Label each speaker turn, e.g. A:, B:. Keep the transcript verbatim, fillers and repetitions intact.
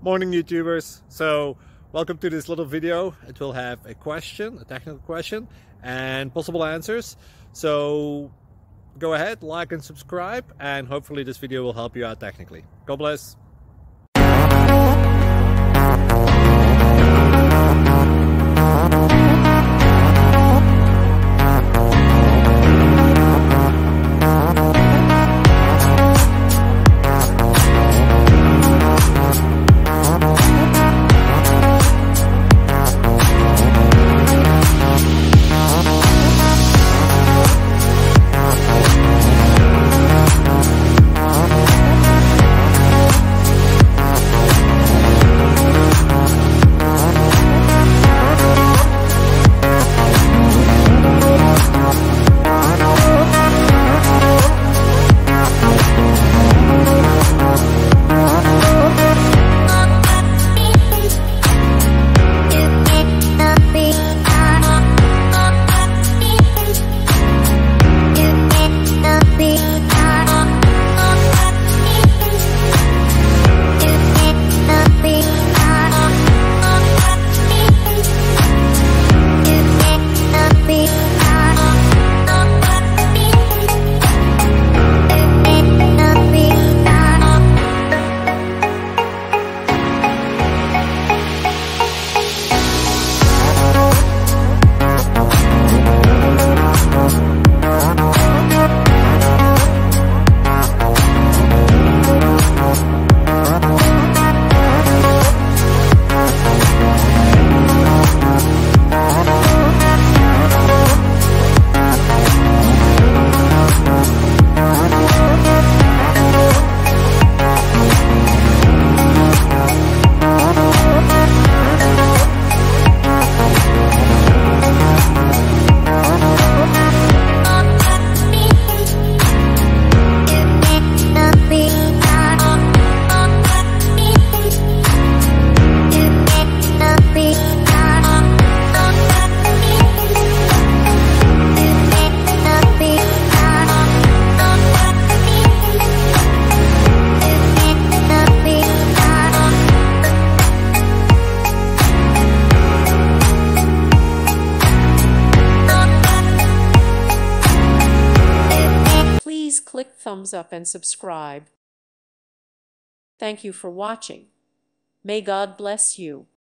A: Morning YouTubers. So welcome to this little video. It will have a question, a technical question, and possible answers. So go ahead, like and subscribe, and hopefully this video will help you out technically. God bless.
B: Please click thumbs up and subscribe. Thank you for watching. May God bless you.